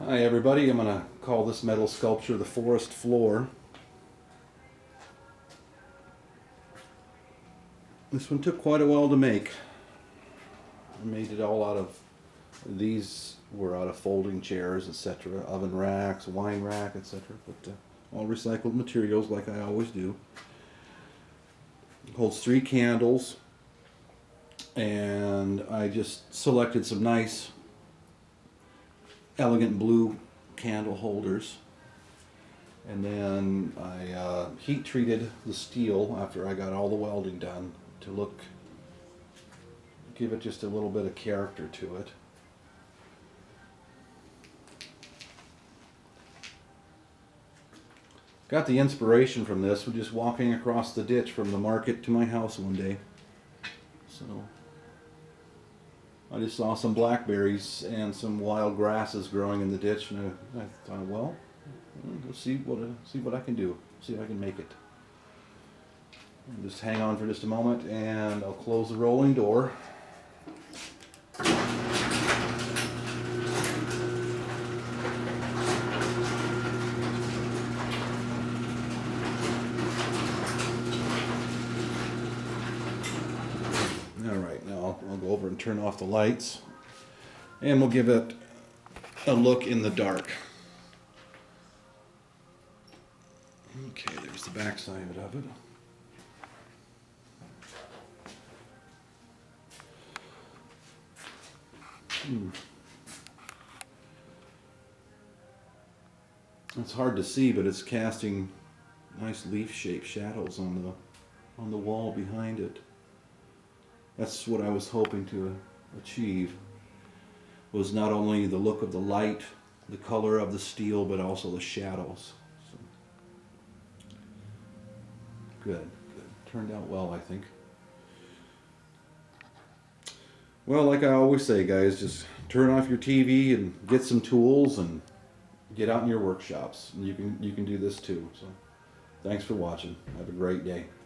Hi everybody, I'm going to call this metal sculpture the Forest Floor. This one took quite a while to make. I made it all out of, these were out of folding chairs, etc., oven racks, wine rack, etc., but all recycled materials like I always do. It holds 3 candles, and I just selected some nice elegant blue candle holders, and then I heat treated the steel after I got all the welding done to give it just a little bit of character to it. Got the inspiration from this from just walking across the ditch from the market to my house one day. So I just saw some blackberries and some wild grasses growing in the ditch, and I thought, well, let's see what I can do. See if I can make it. And just hang on for just a moment, and I'll close the rolling door. Alright, now I'll go over and turn off the lights, and we'll give it a look in the dark. Okay, there's the back side of it. It's hard to see, but it's casting nice leaf-shaped shadows on the wall behind it. That's what I was hoping to achieve, was not only the look of the light, the color of the steel, but also the shadows. So, good. Turned out well, I think. Well, like I always say, guys, just turn off your TV and get some tools and get out in your workshops. And you can do this too. So, thanks for watching. Have a great day.